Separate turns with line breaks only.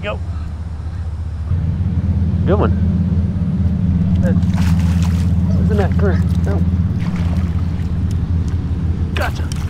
you go.
Good one. Isn't that correct? No.
Gotcha.